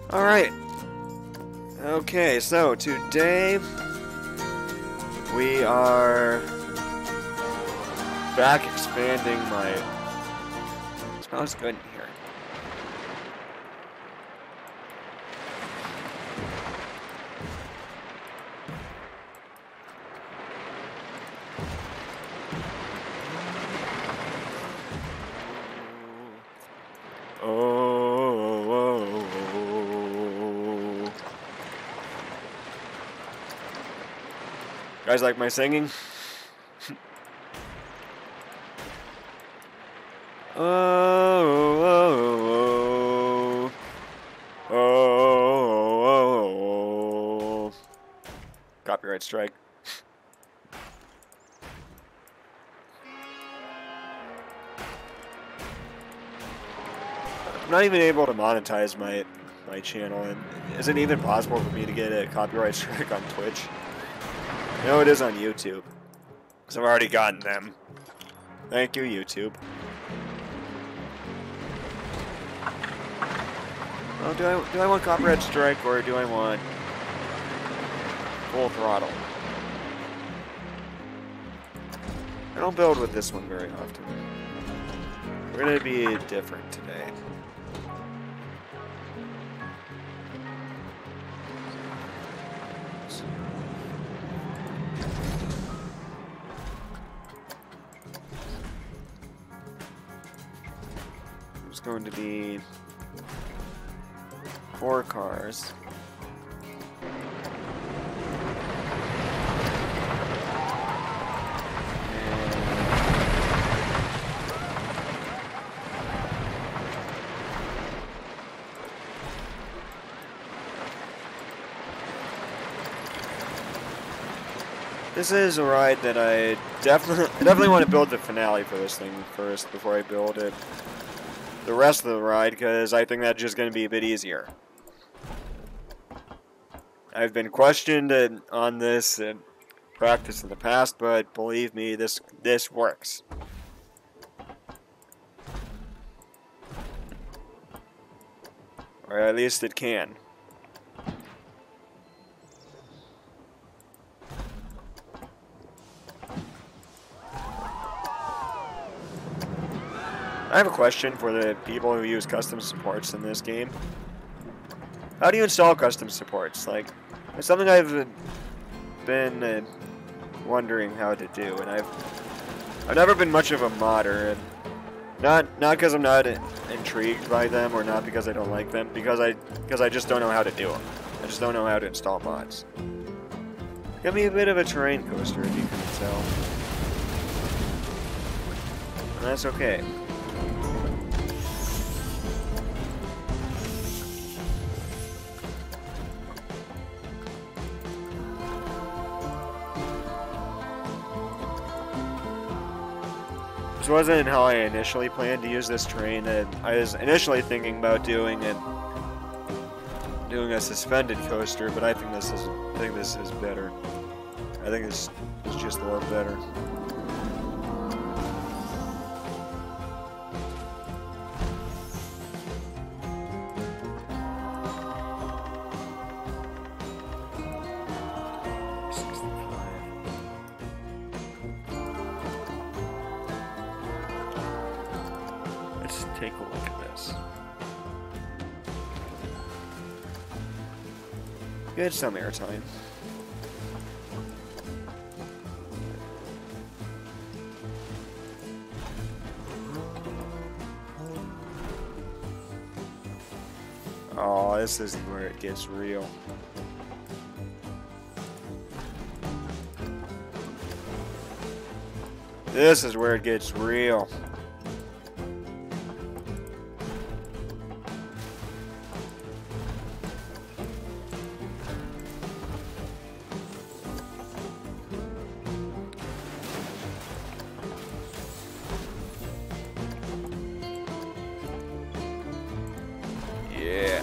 Alright. Okay, so today we are back expanding my... It smells good in here. Guys like my singing? Copyright strike. I'm not even able to monetize my channel, and is it even possible for me to get a copyright strike on Twitch? No, it is on YouTube, because I've already gotten them. Thank you, YouTube. Well, do I want copyright strike, or do I want full throttle? I don't build with this one very often. We're gonna be different today. There's going to be 4 cars. This is a ride that I definitely want to build the finale for this thing first before I build it. The rest of the ride, because I think that's just going to be a bit easier. I've been questioned on this in practice in the past, but believe me, this works. Or at least it can. I have a question for the people who use custom supports in this game. How do you install custom supports? Like, it's something I've been wondering how to do, and I've never been much of a modder, and not because I'm not intrigued by them, or not because I don't like them, because I just don't know how to do them. I just don't know how to install mods. It's gonna be a bit of a terrain coaster, if you can tell, and that's okay. This wasn't how I initially planned to use this train, and I was initially thinking about doing a suspended coaster, but I think this is better. I think this is just a little better. Take a look at this. Good some airtime. Oh, this is where it gets real. This is where it gets real. Yeah.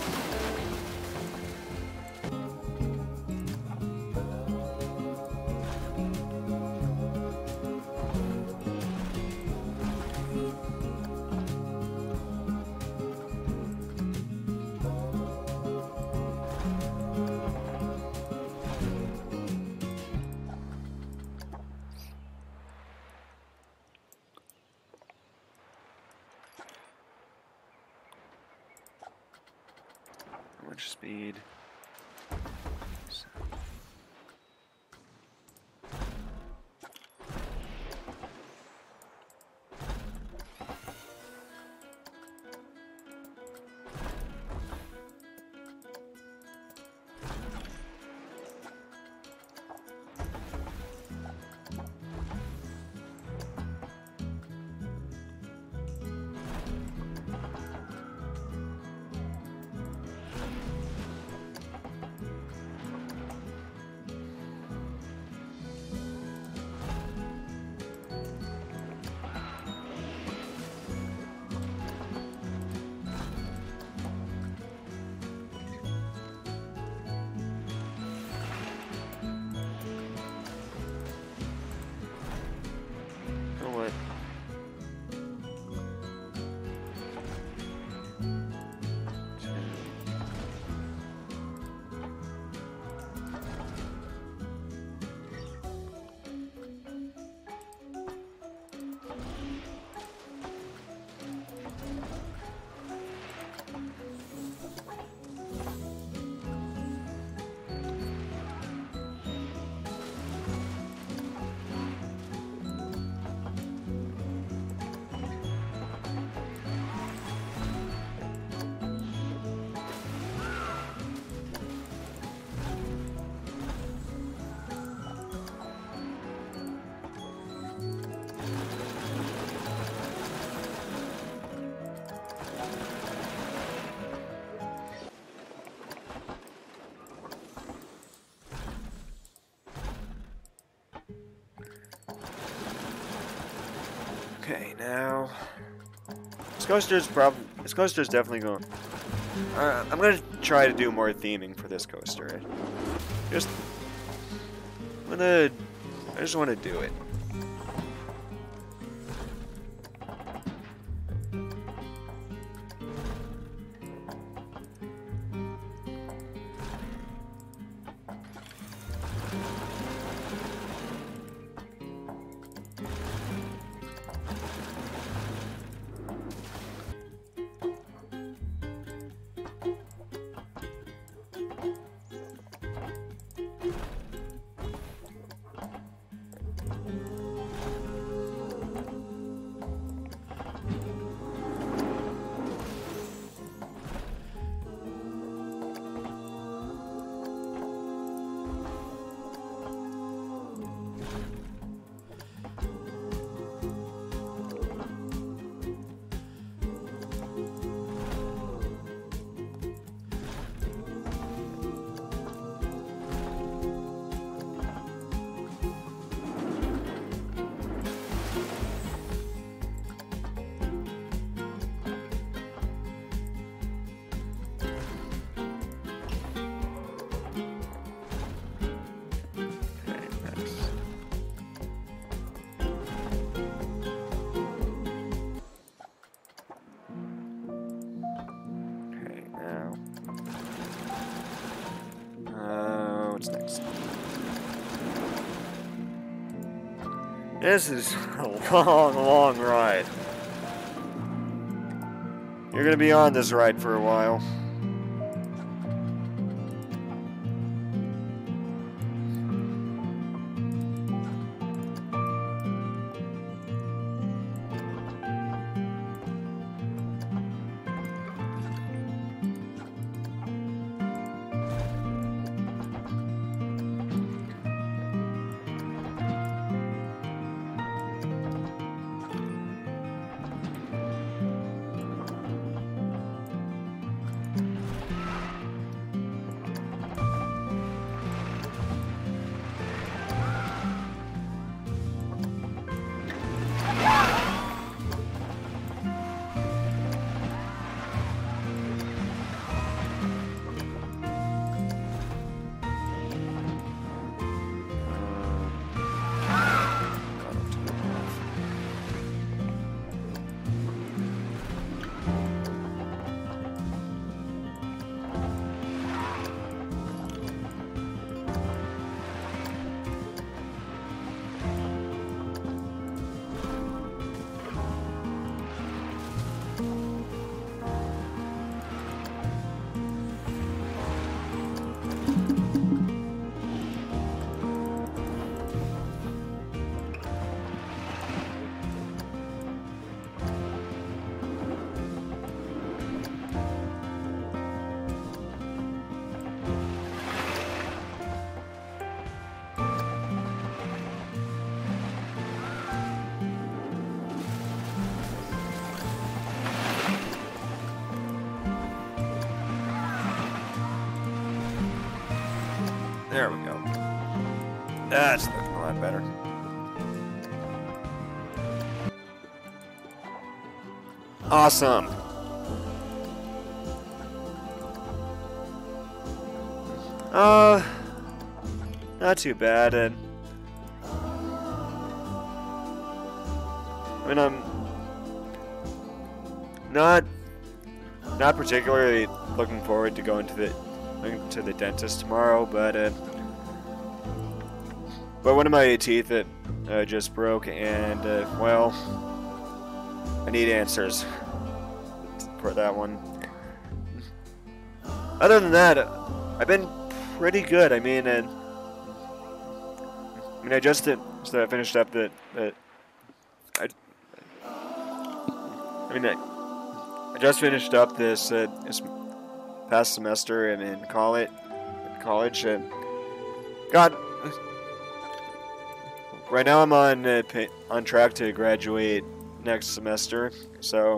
Launch speed. Okay, now this coaster's definitely going. I'm gonna try to do more theming for this coaster. I just want to do it. What's next? This is a long, long ride. You're gonna be on this ride for a while. There we go. That's looking a lot better. Awesome. Not too bad. And I mean, I'm not particularly looking forward to going to the dentist tomorrow, but one of my teeth just broke, and well, I need answers for that one. Other than that, I've been pretty good. I mean, I just finished up I just finished up this past semester in college. Right now I'm on track to graduate next semester, so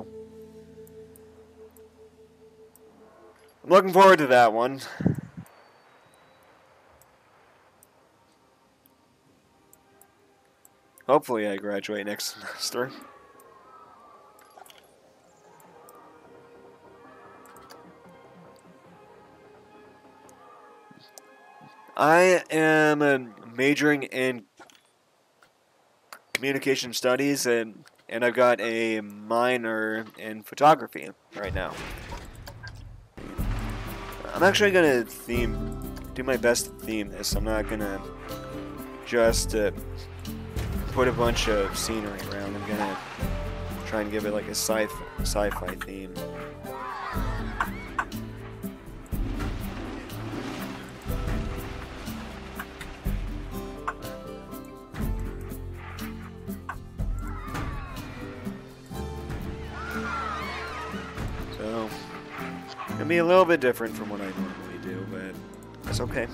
I'm looking forward to that one. Hopefully I graduate next semester. I am majoring in communication studies, and I've got a minor in photography right now. I'm actually gonna do my best to theme this. I'm not gonna just put a bunch of scenery around. I'm gonna try and give it like a sci-fi theme. So, it'll be a little bit different from what I normally do, but that's okay.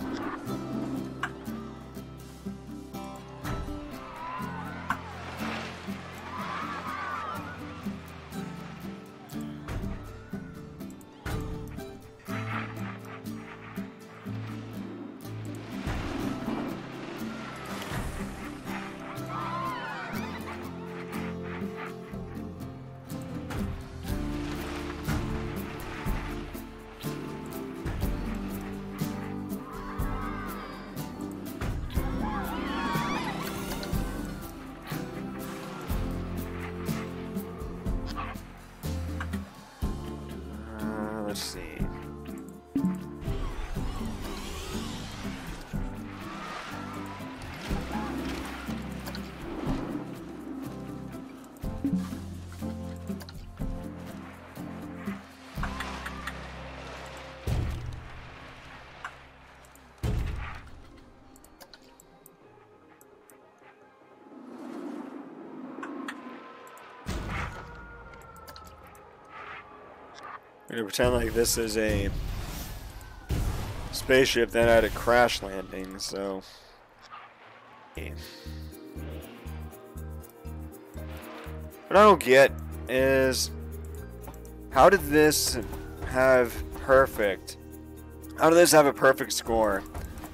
Let's see. I'm gonna pretend like this is a spaceship that had a crash landing, so. What I don't get is, how did this have perfect? How did this have a perfect score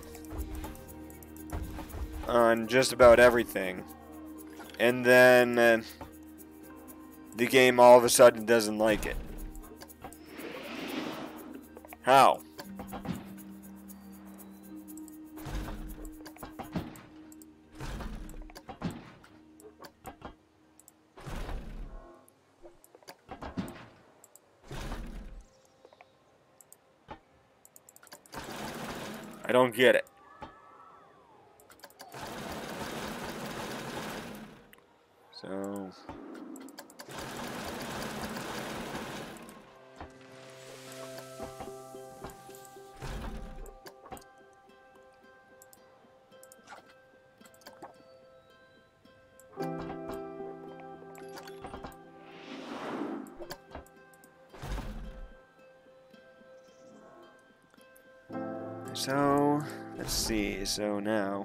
on just about everything, and then the game all of a sudden doesn't like it? How? I don't get it. So let's see. So now,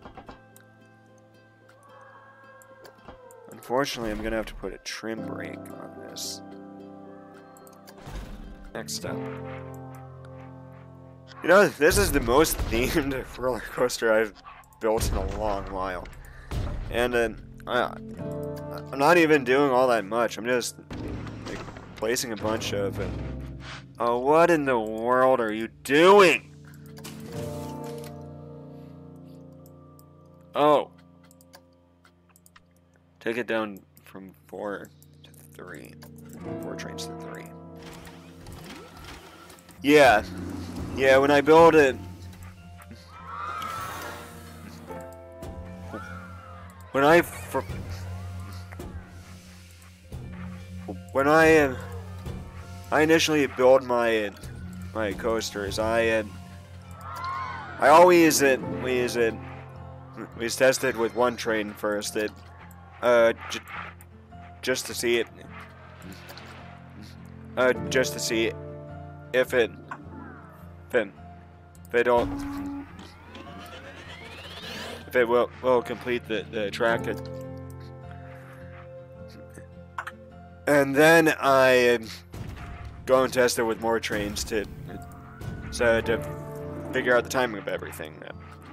unfortunately, I'm gonna have to put a trim brake on this. Next up. You know, this is the most themed roller coaster I've built in a long while. And I'm not even doing all that much. I'm just like, placing a bunch of... oh, what in the world are you doing? Oh. Take it down from 4 to 3. 4 trains to 3. Yeah. Yeah, when I build it... When I initially build my coasters, we always test it with one train first. Just to see it. Just to see if it will complete the track. And then I go and test it with more trains to figure out the timing of everything.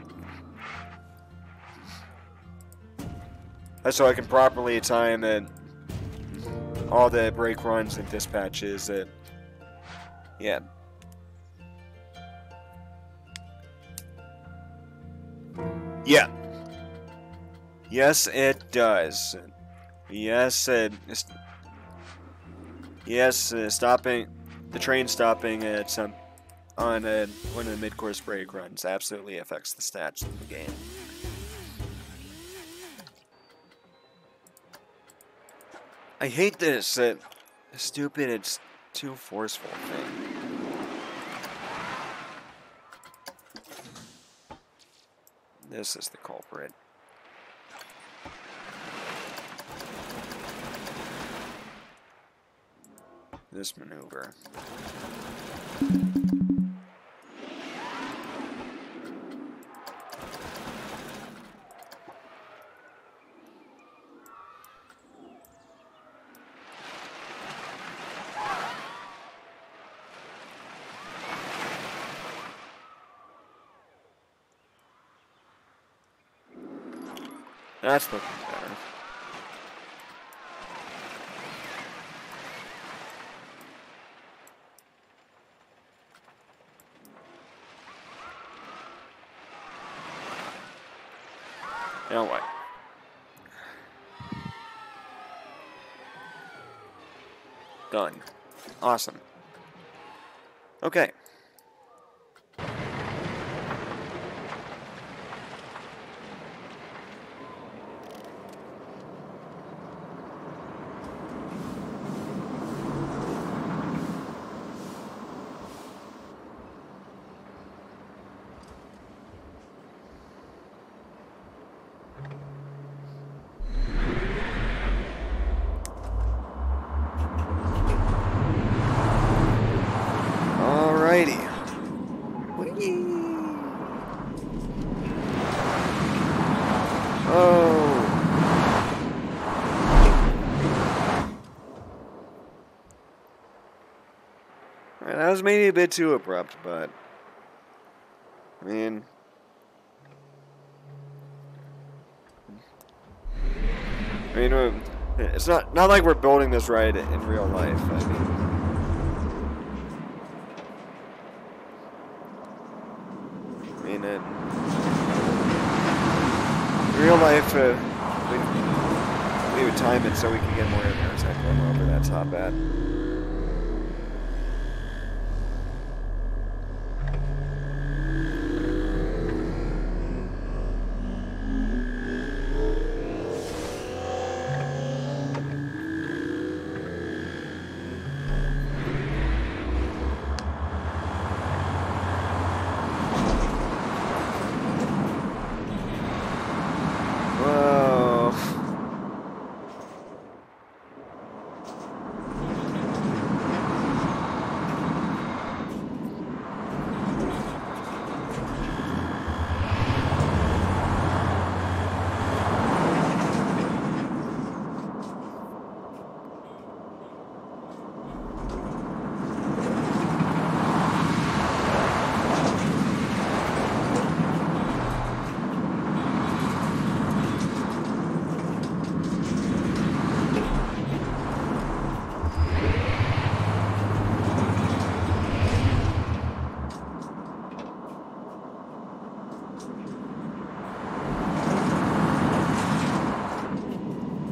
So I can properly time all the brake runs and dispatches. Yeah. Yeah. Yes, it does. Yes, stopping the train stopping at one of the mid-course brake runs absolutely affects the stats of the game. I hate this stupid, it's too forceful thing. This is the culprit. This maneuver. That's looking better. Now what? Done. Awesome. Okay. That was maybe a bit too abrupt, but I mean, it's not like we're building this right in real life. In real life, we would time it so we could get more aircraft going over. That's not bad.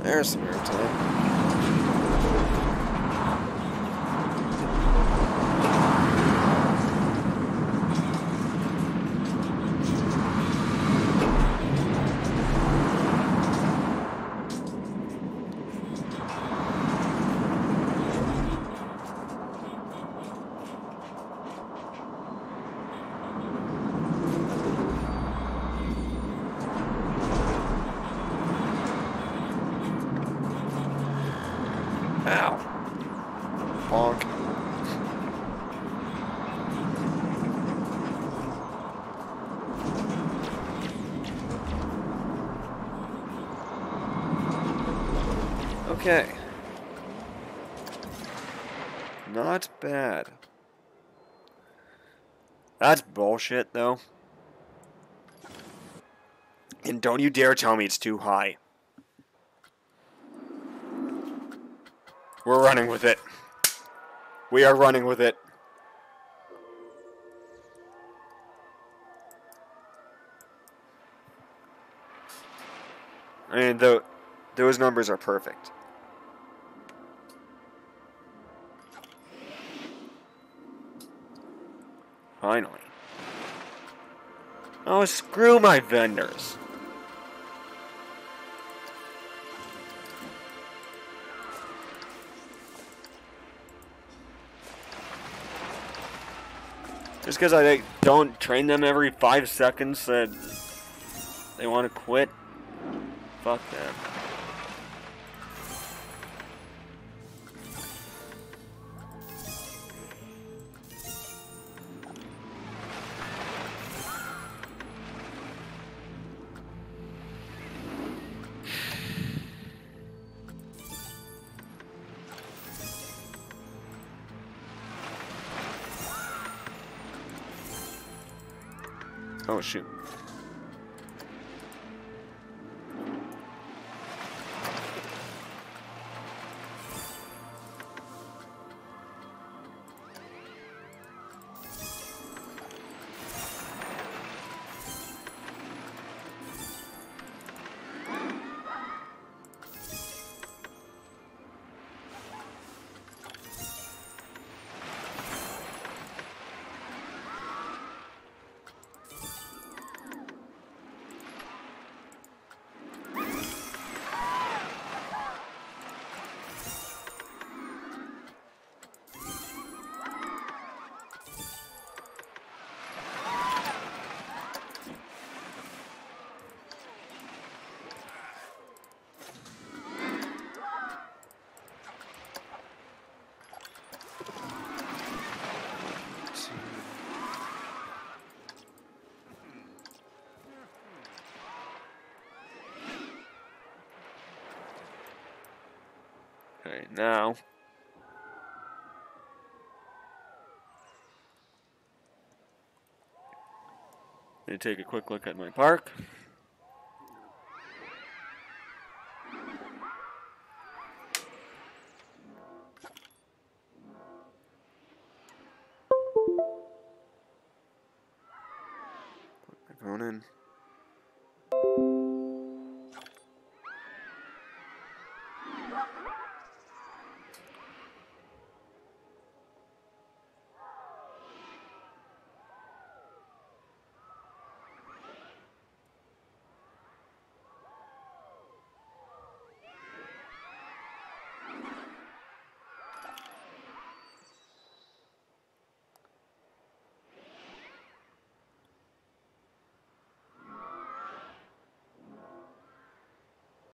There's some airtime. Ow. Bonk. Okay. Not bad. That's bullshit, though. And don't you dare tell me it's too high. We're running with it. We are running with it. I mean, those numbers are perfect. Finally. Oh, screw my vendors. Just because I don't train them every 5 seconds that they want to quit. Fuck them. Oh, shoot. Okay, now. Let me take a quick look at my park. Put my phone in.